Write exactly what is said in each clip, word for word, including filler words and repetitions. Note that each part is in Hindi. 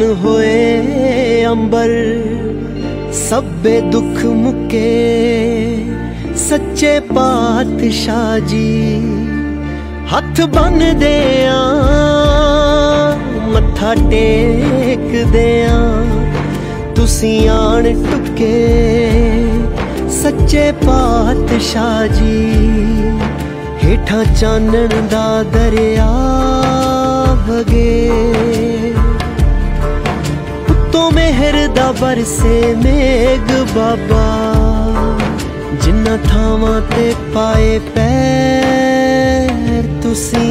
होए अंबर, सब्बे दुख मुके सच्चे पातशाह जी। हथ बन देया मत्था टेक देया, तुसी आन टुके सच्चे पातशाह जी। हेठा चानन दा दरिया वगे, उत्तों मेहर दा बरसे मेघ बाबा। जिन्ना थावां ते पाए पैर तुसी,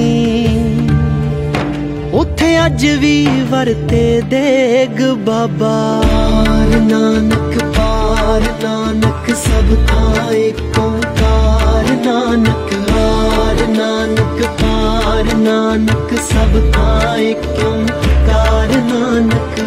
उथे अज भी वरते देग बाबा। नानक पार नानक सब था एक ओंकार, नानक हार नानक पार नानक सब था एक ओंकार नानक।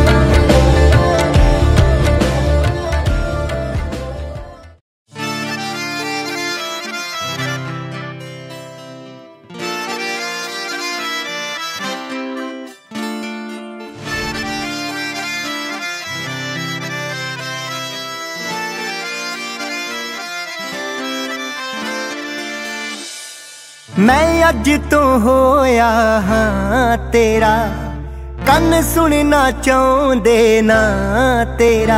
मैं अज तो होया हाँ तेरा, कन सुनना चाहते ना तेरा।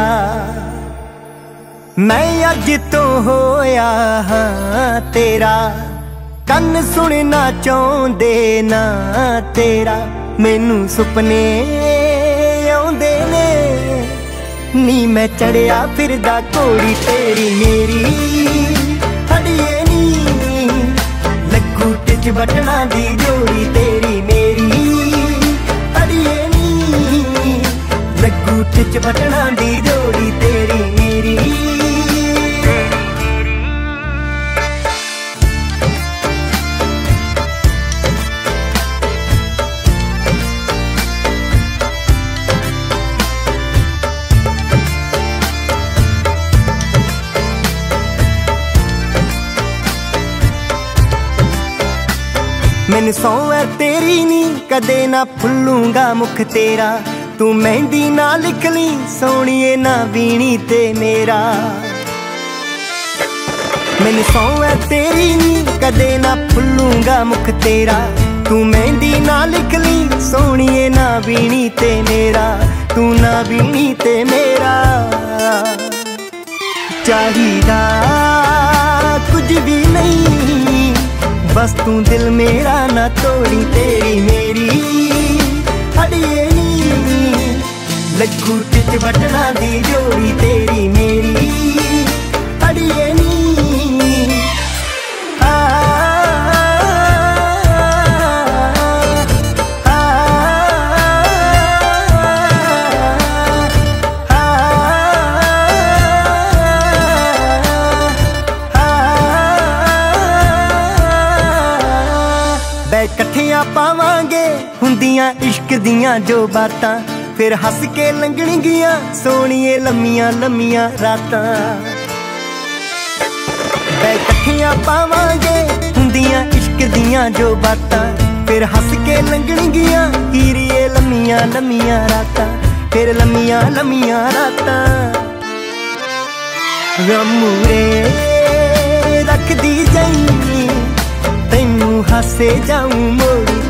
मैं अज तो होया हाँ तेरा, कन सुनना चाहते ना तेरा। मैनू सुपने आउंदे ने नी, मैं चढ़िया फिरदा घोड़ी तेरी मेरी। अड़िए नी लगू टिच बटना दी जोड़ी तेरी मेरी। अड़िए नी लगू टिच बटना दी जोड़ी तेरी मेरी। मैनू सौ है तेरी नी, कदे ना भुल्लूंगा मुख तेरा। तू मेहंदी ना लिख ली सोनिए ना बीनी ते मेरा। मैनू सौ है तेरी नी, कदे ना भुल्लूंगा मुख तेरा। तू मेहंदी ना लिख ली सोनिए ना बीनी ते मेरा। तू ना बीनी ते मेरा। चाहिदा कुछ भी नहीं, बस तू दिल मेरा ना तोड़ी तेरी मेरी। अड़िए नी लगू टिच बटना दी जोड़ी तेरी मेरी। अड़िए नी आ, आ, आ, कट्ठियां पावांगे हुंदियां इश्क दियां जो बातां, फिर हस के लंघणगियां सोनिए लम्मियां लम्मियां रातां। कट्ठियां पावांगे हुंदियां इश्क दियां जो बातां, फिर हस के लंघणगियां हीरिए लम्मियां लम्मियां रातां। फिर लम्मियां लम्मियां रातां गमूरे रख दी जाई, तैनू हासे जाऊं मोड़ी